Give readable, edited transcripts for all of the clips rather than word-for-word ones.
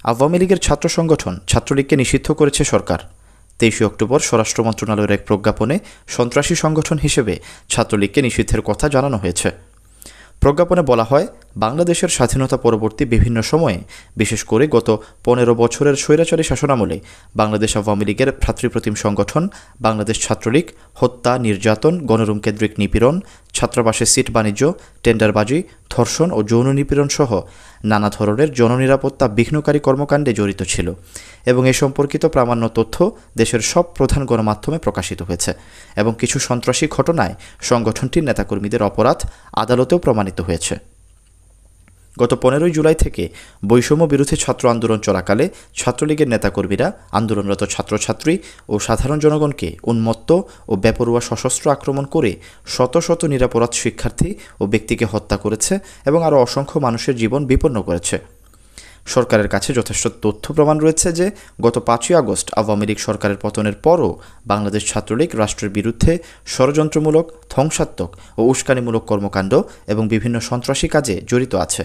আওয়ামী লীগের ছাত্র সংগঠন ছাত্রলীগকে নিষিদ্ধ করেছে সরকার। 23 অক্টোবর স্বরাষ্ট্র মন্ত্রণালয়ের এক প্রজ্ঞাপনে সন্ত্রাসী সংগঠন হিসেবে ছাত্রলীগকে নিষিদ্ধের কথা জানানো হয়েছে। প্রজ্ঞাপনে বলা হয়, বাংলাদেশের স্বাধীনতা পরবর্তী বিভিন্ন সময়ে, বিশেষ করে গত 15 বছরের স্বৈরাচারী শাসনামলে বাংলাদেশ আওয়ামী লীগের ভ্রাতৃপ্রতিম সংগঠন বাংলাদেশ ছাত্রলীগ হত্যা, নির্যাতন, গণরুম কেন্দ্রিক নিপীড়ন, ছাত্রাবাসে সিট বাণিজ্য, টেন্ডারবাজি, ধর্ষণ ও যৌন নিপীড়ন সহ নানা ধরনের জননিরাপত্তা বিঘ্নকারী কর্মকাণ্ডে জড়িত ছিল এবং এ সম্পর্কিত প্রামাণ্য তথ্য দেশের সব প্রধান গণমাধ্যমে প্রকাশিত হয়েছে এবং কিছু সন্ত্রাসী ঘটনায় সংগঠনটির নেতাকর্মীদের অপরাধ আদালতেও প্রমাণিত হয়েছে। গত 15 জুলাই থেকে বৈষম্য বিরোধী ছাত্র আন্দোলন চলাকালে ছাত্রলীগের নেতাকর্মীরা আন্দোলনরত ছাত্রছাত্রী ও সাধারণ জনগণকে উন্মত্ত ও বেপরোয়া সশস্ত্র আক্রমণ করে শত শত নিরপরাধ শিক্ষার্থী ও ব্যক্তিকে হত্যা করেছে এবং আরও অসংখ্য মানুষের জীবন বিপন্ন করেছে। সরকারের কাছে যথেষ্ট তথ্য প্রমাণ রয়েছে যে গত 5 আগস্ট আওয়ামী লীগ সরকারের পতনের পরও বাংলাদেশ ছাত্রলীগ রাষ্ট্রের বিরুদ্ধে ষড়যন্ত্রমূলক, ধ্বংসাত্মক ও উস্কানিমূলক কর্মকাণ্ড এবং বিভিন্ন সন্ত্রাসী কাজে জড়িত আছে।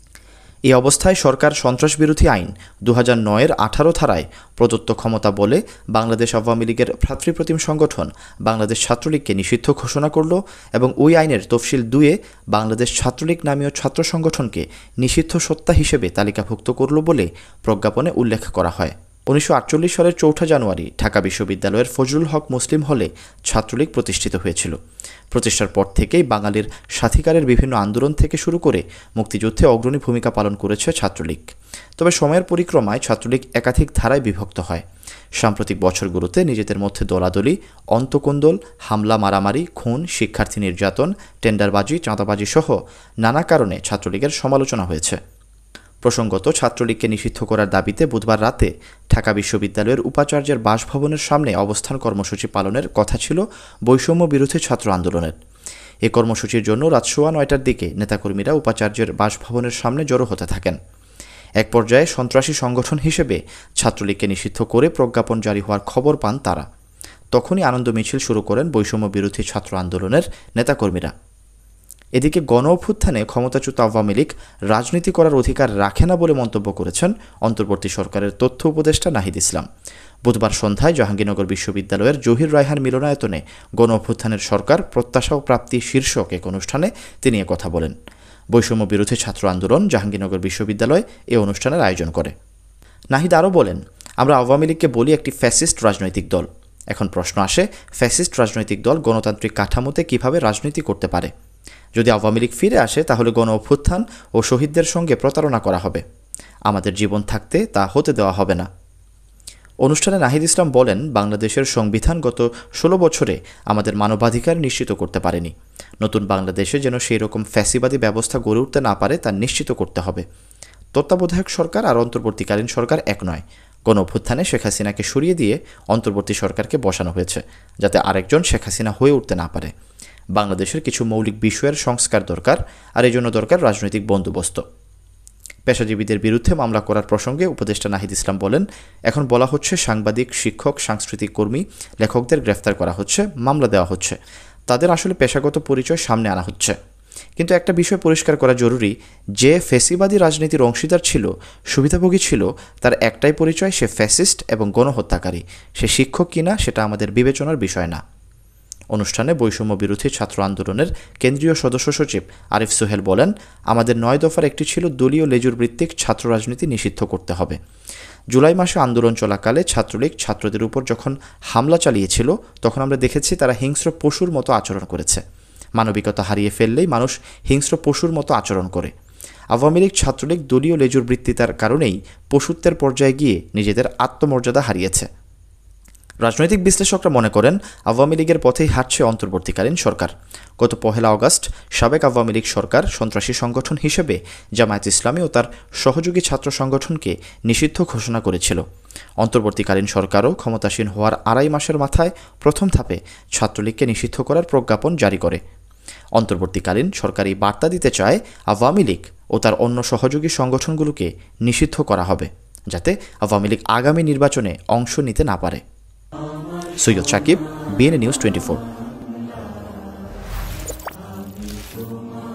এই অবস্থায় সরকার সন্ত্রাস বিরোধী আইন 2009-এর 18 ধারায় প্রদত্ত ক্ষমতা বলে বাংলাদেশ আওয়ামী লীগের ভ্রাতৃপ্রতিম সংগঠন বাংলাদেশ ছাত্রলীগকে নিষিদ্ধ ঘোষণা করল এবং ওই আইনের তফসিল 2-এ বাংলাদেশ ছাত্রলীগ নামীয় ছাত্র সংগঠনকে নিষিদ্ধ সত্তা হিসেবে তালিকাভুক্ত করল বলে প্রজ্ঞাপনে উল্লেখ করা হয়। 1948 সালের 4 জানুয়ারি ঢাকা বিশ্ববিদ্যালয়ের ফজলুল হক মুসলিম হলে ছাত্রলীগ প্রতিষ্ঠিত হয়েছিল। প্রতিষ্ঠার পর থেকেই বাঙালির স্বাধিকারের বিভিন্ন আন্দোলন থেকে শুরু করে মুক্তিযুদ্ধে অগ্রণী ভূমিকা পালন করেছে ছাত্রলীগ। তবে সময়ের পরিক্রমায় ছাত্রলীগ একাধিক ধারায় বিভক্ত হয়। সাম্প্রতিক বছরগুলোতে নিজেদের মধ্যে দলাদলি, অন্তকোন্দল, হামলা, মারামারি, খুন, শিক্ষার্থী নির্যাতন, টেন্ডারবাজি, চাঁদাবাজি সহ নানা কারণে ছাত্রলীগের সমালোচনা হয়েছে। প্রসঙ্গত, ছাত্রলীগকে নিষিদ্ধ করার দাবিতে বুধবার রাতে ঢাকা বিশ্ববিদ্যালয়ের উপাচার্যের বাসভবনের সামনে অবস্থান কর্মসূচি পালনের কথা ছিল বৈষম্য বিরোধী ছাত্র আন্দোলনের। এই কর্মসূচির জন্য রাত 9:15টার দিকে নেতাকর্মীরা উপাচার্যের বাসভবনের সামনে জড়ো হতে থাকেন। এক পর্যায়ে সন্ত্রাসী সংগঠন হিসেবে ছাত্রলীগকে নিষিদ্ধ করে প্রজ্ঞাপন জারি হওয়ার খবর পান তারা। তখনই আনন্দ মিছিল শুরু করেন বৈষম্য বিরোধী ছাত্র আন্দোলনের নেতাকর্মীরা। এদিকে গণ অভ্যুত্থানে ক্ষমতাচ্যুত আওয়ামী লীগ রাজনীতি করার অধিকার রাখে না বলে মন্তব্য করেছেন অন্তর্বর্তী সরকারের তথ্য উপদেষ্টা নাহিদ ইসলাম। বুধবার সন্ধ্যায় জাহাঙ্গীরনগর বিশ্ববিদ্যালয়ের জহির রায়হান মিলনায়তনে গণ অভ্যুত্থানের সরকার প্রত্যাশা ও প্রাপ্তি শীর্ষক এক অনুষ্ঠানে তিনি কথা বলেন। বৈষম্য বিরোধী ছাত্র আন্দোলন জাহাঙ্গীরনগর বিশ্ববিদ্যালয় এ অনুষ্ঠানের আয়োজন করে। নাহিদ আরও বলেন, আমরা আওয়ামী লীগকে বলি একটি ফ্যাসিস্ট রাজনৈতিক দল। এখন প্রশ্ন আসে, ফ্যাসিস্ট রাজনৈতিক দল গণতান্ত্রিক কাঠামোতে কিভাবে রাজনীতি করতে পারে? যদি আওয়ামী লীগ ফিরে আসে তাহলে গণ অভ্যুত্থান ও শহীদদের সঙ্গে প্রতারণা করা হবে। আমাদের জীবন থাকতে তা হতে দেওয়া হবে না। অনুষ্ঠানে নাহিদ ইসলাম বলেন, বাংলাদেশের সংবিধান গত 16 বছরে আমাদের মানবাধিকার নিশ্চিত করতে পারেনি। নতুন বাংলাদেশে যেন সেই রকম ফ্যাসিবাদী ব্যবস্থা গড়ে উঠতে না পারে তা নিশ্চিত করতে হবে। তত্ত্বাবধায়ক সরকার আর অন্তর্বর্তীকালীন সরকার এক নয়। গণ অভ্যুত্থানে শেখ হাসিনাকে সরিয়ে দিয়ে অন্তর্বর্তী সরকারকে বসানো হয়েছে যাতে আরেকজন শেখ হাসিনা হয়ে উঠতে না পারে। বাংলাদেশের কিছু মৌলিক বিষয়ের সংস্কার দরকার, আর এই জন্য দরকার রাজনৈতিক বন্দোবস্ত। পেশাজীবীদের বিরুদ্ধে মামলা করার প্রসঙ্গে উপদেষ্টা নাহিদ ইসলাম বলেন, এখন বলা হচ্ছে সাংবাদিক, শিক্ষক, সাংস্কৃতিক কর্মী, লেখকদের গ্রেফতার করা হচ্ছে, মামলা দেওয়া হচ্ছে, তাদের আসলে পেশাগত পরিচয় সামনে আনা হচ্ছে। কিন্তু একটা বিষয় পরিষ্কার করা জরুরি, যে ফ্যাসিবাদী রাজনীতির অংশীদার ছিল, সুবিধাভোগী ছিল, তার একটাই পরিচয়, সে ফ্যাসিস্ট এবং গণহত্যাকারী। সে শিক্ষক কিনা সেটা আমাদের বিবেচনার বিষয় না। অনুষ্ঠানে বৈষম্য বিরোধী ছাত্র আন্দোলনের কেন্দ্রীয় সদস্য সচিব আরিফ সোহেল বলেন, আমাদের 9 দফার একটি ছিল দলীয় লেজুর ভিত্তিক ছাত্র রাজনীতি নিষিদ্ধ করতে হবে। জুলাই মাসে আন্দোলন চলাকালে ছাত্রলীগ ছাত্রদের উপর যখন হামলা চালিয়েছিল তখন আমরা দেখেছি তারা হিংস্র পশুর মতো আচরণ করেছে। মানবিকতা হারিয়ে ফেললেই মানুষ হিংস্র পশুর মতো আচরণ করে। আওয়ামী লীগ ছাত্রলীগ দলীয় লেজুর বৃত্তিতার কারণেই পশুত্বের পর্যায়ে গিয়ে নিজেদের আত্মমর্যাদা হারিয়েছে। রাজনৈতিক বিশ্লেষকরা মনে করেন, আওয়ামী লীগের পথেই হাঁটছে অন্তর্বর্তীকালীন সরকার। গত 1 আগস্ট সাবেক আওয়ামী লীগ সরকার সন্ত্রাসী সংগঠন হিসেবে জামায়াত ইসলামী ও তার সহযোগী ছাত্র সংগঠনকে নিষিদ্ধ ঘোষণা করেছিল। অন্তর্বর্তীকালীন সরকারও ক্ষমতাসীন হওয়ার 2.5 মাসের মাথায় প্রথম ধাপে ছাত্রলীগকে নিষিদ্ধ করার প্রজ্ঞাপন জারি করে। অন্তর্বর্তীকালীন সরকার এই বার্তা দিতে চায়, আওয়ামী লীগ ও তার অন্য সহযোগী সংগঠনগুলোকে নিষিদ্ধ করা হবে, যাতে আওয়ামী লীগ আগামী নির্বাচনে অংশ নিতে না পারে। সৈয়দ সাকিব, bnanews24।